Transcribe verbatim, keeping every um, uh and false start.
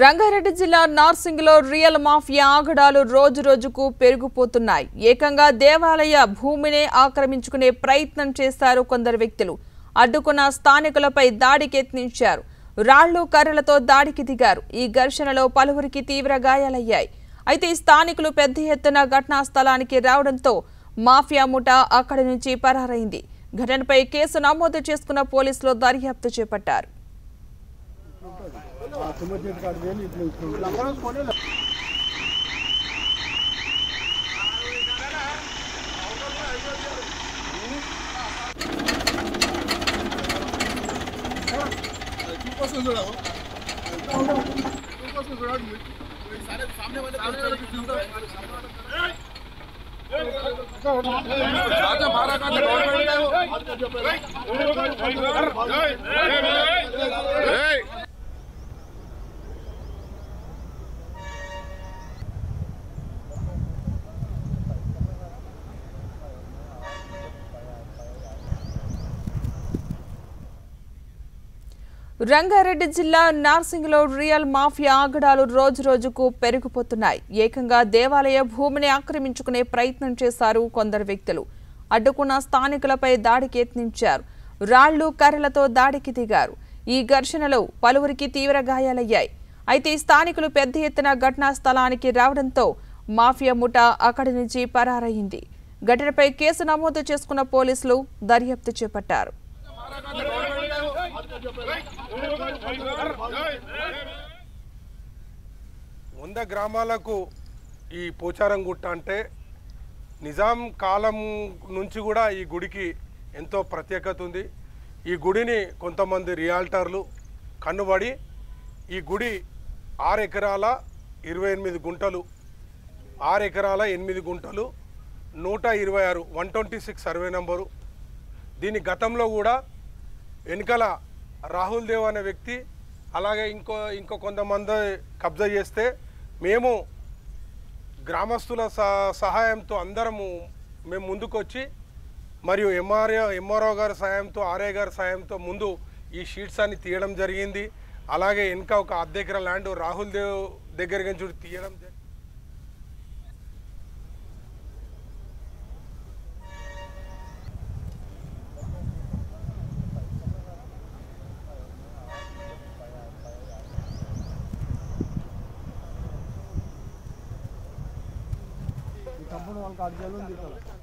రంగారెడ్డి జిల్లా నార్సింగ్లో real mafia ఆగడాలు రోజు రోజుకు పెరిగిపోతున్నాయి. ఏకంగా దేవాలయ భూమినే ఆక్రమించుకునే ప్రయత్నం చేశారు కొందరు వ్యక్తులు. అడ్డుకున్న స్థానికులపై దాడికి యత్నించారు. రాళ్లు కర్రలతో దాడికి దిగారు. ఈ ఘర్షణలో పలువురికి తీవ్ర గాయాలయ్యాయి. అయితే స్థానికులు పెద్ద ఎత్తున ఘటనా స్థలానికి రావడంతో మాఫియా ముఠా అక్కడి నుంచి పరారైంది. ఘటనపై కేసు నమోదు చేసుకున్న పోలీసులు దర్యాప్తు చేపట్టారు. రంగారెడ్డి జిల్లా నార్సింగ్లో రియల్ మాఫియా ఆగడాలు రోజు రోజుకు పెరిగిపోతున్నాయి. ఏకంగా దేవాలయ భూమిని ఆక్రమించుకునే ప్రయత్నం చేశారు కొందరు వ్యక్తులు. అడ్డుకున్న స్థానికులపై దాడికి యత్నించారు. రాళ్లు కర్రలతో దాడికి దిగారు. ఈ ఘర్షణలో పలువురికి తీవ్ర గాయాలయ్యాయి. అయితే స్థానికులు పెద్ద ఎత్తున ఘటనా స్థలానికి రావడంతో మాఫియా ముఠా అక్కడి నుంచి పరారయ్యింది. ఘటనపై కేసు నమోదు చేసుకున్న పోలీసులు దర్యాప్తు చేపట్టారు. వంద గ్రామాలకు ఈ పోచారం గుట్ట అంటే నిజాం కాలం నుంచి కూడా ఈ గుడికి ఎంతో ప్రత్యేకత ఉంది. ఈ గుడిని కొంతమంది రియాల్టర్లు కన్నుబడి ఈ గుడి ఆరు ఎకరాల ఇరవై ఎనిమిది గుంటలు ఆరు ఎకరాల ఎనిమిది గుంటలు నూట ఇరవై ఆరు one twenty six survey number. దీని గతంలో కూడా వెనకాల రాహుల్ దేవ్ అనే వ్యక్తి అలాగే ఇంకో ఇంకో కొంతమంది కబ్జా చేస్తే మేము గ్రామస్తుల సహాయంతో అందరము మేము ముందుకొచ్చి మరియు ఎంఆర్ఓ ఎంఆర్ఓ గారి సహాయంతో ఆర్ఏ గారి సహాయంతో ముందు ఈ షీట్స్ అన్ని తీయడం జరిగింది. అలాగే ఇంకా ఒక అర్ధ ఎకరా ల్యాండ్ రాహుల్ దేవ్ దగ్గర నుంచి తీయడం జరిగింది. కంపెనీ వాళ్ళకి అర్జీలు ఉంది.